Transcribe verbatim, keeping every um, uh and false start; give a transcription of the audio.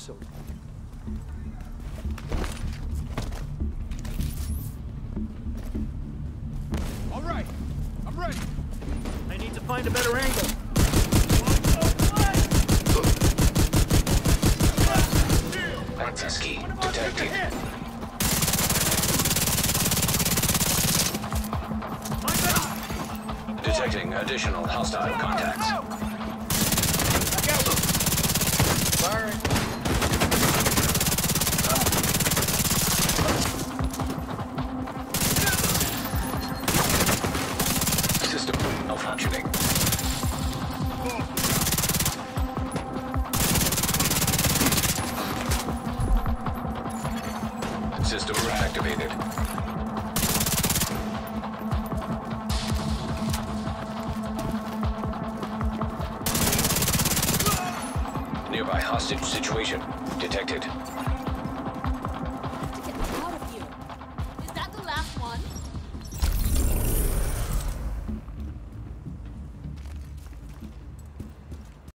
facility. All right, I'm ready. I need to find a better angle. Access key detected. Detecting additional hostile contacts. Firing. System malfunctioning. System reactivated. Nearby hostage situation detected.